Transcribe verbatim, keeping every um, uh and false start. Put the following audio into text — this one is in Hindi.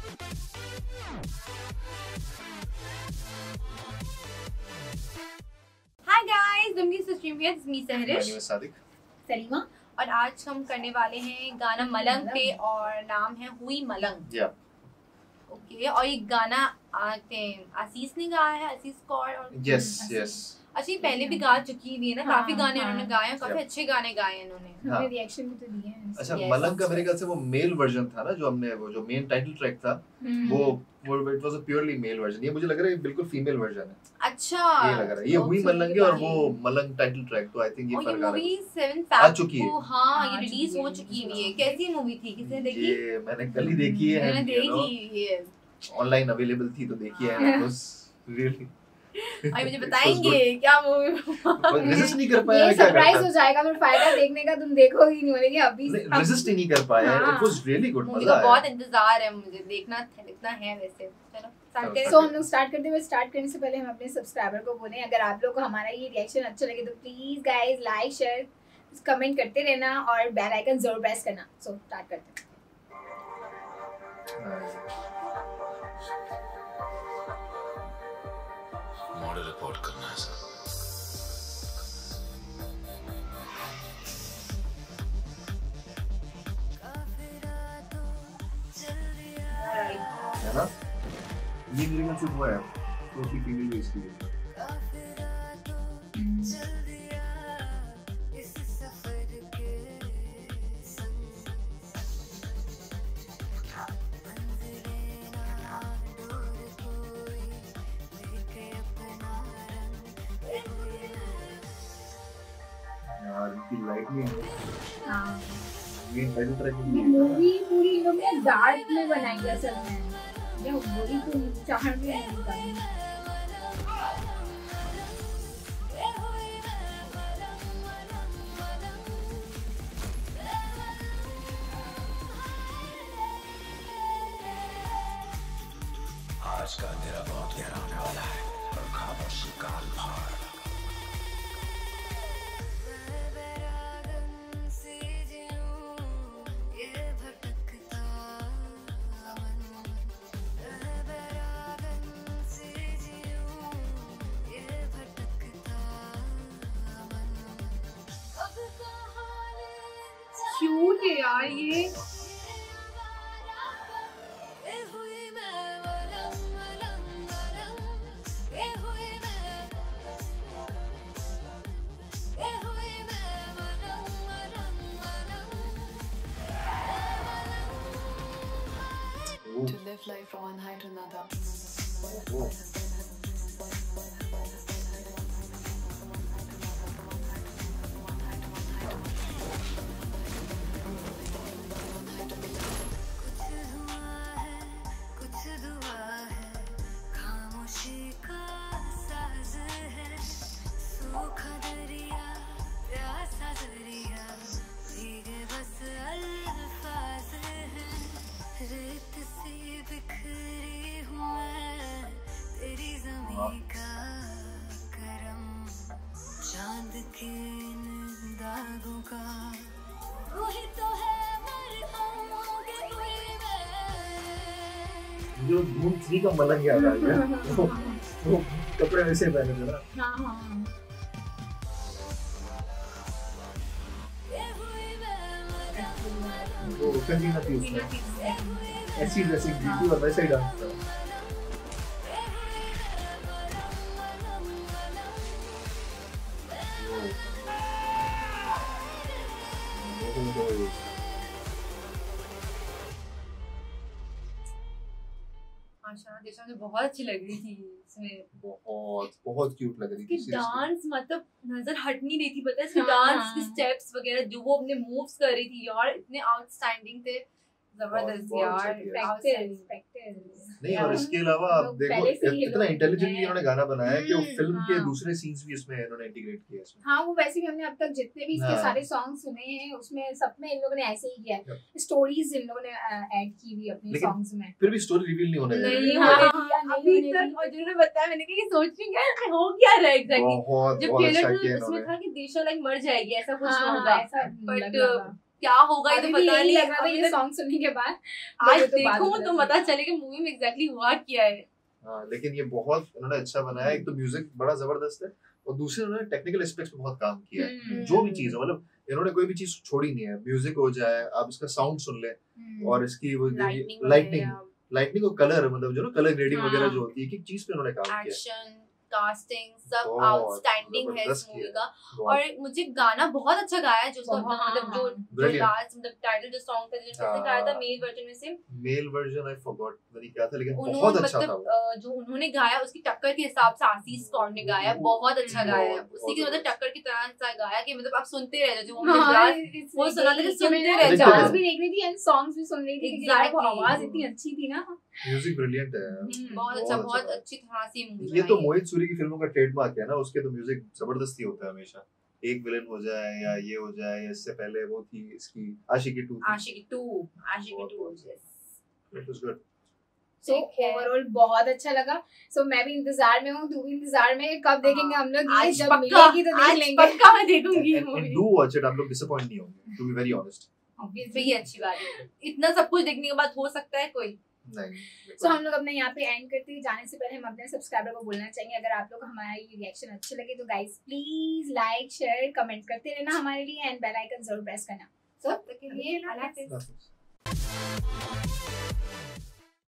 Hi guys, I'm Disha stream here. It's me Sahrish. Sadiq, Salima और आज हम करने वाले हैं गाना मलंग पे और नाम है हुई मलंग। या ओके और ये गाना आते आसीस ने गाया है, आसीस कौर और यस यस अच्छा ये पहले भी गा चुकी हुई है ना, काफी गाने हाँ, उन्होंने गाए हैं, काफी Yep. अच्छे गाने गाए हैं उन्होंने। हमने रिएक्शन भी तो दिए हैं। अच्छा Yes. मलंग का मेरे ख्याल से वो मेल वर्जन था ना, जो हमने वो जो मेन टाइटल ट्रैक था वो वो it was a purely male version. ये मुझे लग रहा है बिल्कुल फीमेल वर्जन है। अच्छा ये लग रहा है ये हुई मलंग है और वो मलंग टाइटल ट्रैक, तो आई थिंक ये और ये फर्क आ रहा मूवी है। सेवन आ फैक्ट चुकी है। को हाँ ये आ रिलीज चुकी हो है, चुकी हुई है। कैसी मूवी थी, किसने देखी? ये मैंने कल ही देखी है, मैंने देखी ये ऑनलाइन अवेलेबल थी तो देखी है। इट वाज रियली अरे मुझे बताएंगे क्या मूवी? रेजिस्ट नहीं कर पाया, ये क्या सरप्राइज करता हो जाएगा, फिर फायदा देखने का, तुम देखोगी नहीं, बोलेगी अभी रेजिस्ट ही नहीं कर पाया। हाँ। It was really good, movie मजा का आया। बहुत इंतजार है, मुझे देखना देखना है वैसे। चलो स्टार्ट करें। सो हम लोग स्टार्ट करते हुए स्टार्ट करने से पहले हम अपने सब्सक्राइबर को बोले, अगर आप लोग को हमारा ये रिएक्शन अच्छा लगे तो please guys like share comment करते रहना और बेल आइकन जरूर प्रेस करना। सो स्टार्ट करते हैं। मॉडल रिपोर्ट करना है सर। है ना, ये lyrical से हुआ है तो उसकी फीमेल भी इसकी है। यार इनकी लाइटनिंग हां ये टाइटल ट्रैक ये मूवी पूरी इन लोग ने डार्क में बनाई है असल में, ये वही तो चाहत में है। आज का अंधेरा बहुत गहरा होने वाला है और खामोशी काल भार। क्यूट है यार ये। To live life from one high to another. चांद के इन दागों का वही तो है मरहम के हुए में। जो धूम थ्री का मलंग याद आ गया। वो वो कपड़े वैसे पहने थे ना। हां हां वो कंजीना थी उसमें, ऐसी ड्रेसिंग थी और वैसे ही डांस था। आशा दिशा मुझे बहुत अच्छी लग रही थी इसमें। बहुत बहुत क्यूट लग रही थी। इसकी डांस मतलब नजर हट नहीं रही थी, पता है इसके हाँ, डांस हाँ। के स्टेप्स वगैरह जो वो अपने मूव्स कर रही थी यार, इतने आउटस्टैंडिंग थे, जबरदस्त बहुत यार। अच्छी थी। प्रैक्टिस प्रैक्टिस नहीं, और इसके अलावा आप लोग देखो पहले से ही इतना लोग इंटेलिजेंटली हैं। इन्होंने गाना बनाया है कि वो हम्म, फिल्म के हाँ। दूसरे सीन्स भी इसमें इन्होंने इंटीग्रेट किए इसमें। हाँ वो वैसे भी हमने अब तक जितने भी इसके हाँ। सारे सॉन्ग सुने हैं उसमें सब में इन लोगों ने ऐसे ही किया है, स्टोरीज इन लोगों ने ऐड की हुई अपने लेकिन सॉन्ग्स में। फिर भी स्टोरी रिवील नहीं होने दे नहीं रही। हाँ, होने हाँ, दिया नहीं अभी होने तक। दी। और जिन्होंने बताया, मैंने कहा ये सोच रही है हो क्या रहा है एग्जैक्टली। बहुत जब बहुत अच्छा ट्रेलर किया उसमें इन्होंने। था कि दिशा लाइक मर जाएगी, ऐसा कुछ हाँ, होगा, ऐसा बट लग रहा था। क्या होगा ये तो अभी भी पता यही नहीं। लग रहा था ये अभी सॉन्ग सुनने के बाद आज मुझे तो बात देखूं पता तो चली। पता चले कि मूवी में एग्जैक्टली हुआ क्या है। हाँ, लेकिन ये बहुत उन्होंने अच्छा बनाया। एक तो म्यूजिक बड़ा जबरदस्त है और दूसरे उन्होंने टेक्निकल एस्पेक्ट्स पे बहुत काम किया है। हम्म। जो भी चीज हो, मतलब इन्होंने कोई भी चीज छोड़ी नहीं है। म्यूजिक हो जाए, आप इसका साउंड सुन ले और इसकी वो लाइटनिंग लाइटनिंग लाइटनिंग और कलर, मतलब जो ना कलर ग्रेडिंग हाँ। वगैरह जो होती है, एक एक चीज पे उन्होंने काम किया है। एक्शन कास्टिंग सब बहुत आउटस्टैंडिंग है इस जबरदस्त मूवी किया का। बहुत। और मुझे गाना बहुत अच्छा गाया है जो उसका बहुत, मतलब जो जो Brilliant. लास्ट मतलब टाइटल जो सॉन्ग था जिसने हाँ। गाया था मेल वर्जन में से मेल वर्जन आई फॉरगॉट नहीं क्या था, लेकिन उन्होंने बहुत अच्छा था मतलब वो। अ, जो उन्होंने गाया उसकी टक्कर के हिसाब से आशीष कौर ने गाया बहुत अच्छा बहुत, गाया है। बहुत उसी की मतलब जबरदस्त। टक्कर की तरह सा गाया कि मतलब आप सुनते रह जाओ। वो हाँ, गुजरात it's वो like सुना था कि यही सुनते मैं रह जाओ। डांस भी देख रही थी एंड सॉन्ग्स भी सुन रही थी क्योंकि यार वो Exactly. आवाज इतनी अच्छी थी ना। म्यूजिक ब्रिलियंट है। हम्म, बहुत बहुत अच्छा अच्छा बहुत गाया। अच्छी तरह से मूवी ये तो मोहित सूरी की फिल्मों का ट्रेडमार्क है ना, उसके तो म्यूजिक जबरदस्ती होता है हमेशा। एक विलन हो जाए या ये हो जाए, या इससे पहले वो थी इसकी Aashiqui two. Aashiqui two Aashiqui two it was good. So ठीक है। ओवरऑल बहुत अच्छा लगा। सो मैं भी इंतजार में हूँ, तू भी इंतजार में है। कब देखेंगे हम लोग ये? आज जब पक्का मिलेगी तो देख आज लेंगे। पक्का मैं देखूंगी ये and movie. Do watch it, आप लोग डिसअपॉइंट नहीं होंगे, to be very honest. Obviously ये अच्छी बात है। इतना सब कुछ देखने के बाद हो सकता है कोई नहीं। सो हम लोग अपने यहाँ पे एंड करते हैं। जाने से पहले हम अपने सब्सक्राइबर को बोलना चाहेंगे, अगर आप लोग को हमारा ये रिएक्शन अच्छे लगे तो guys please like share comment करते रहना हमारे लिए एंड बेल आइकन जरूर प्रेस करना। सब तक के लिए अल्लाह हाफिज़। Nothing.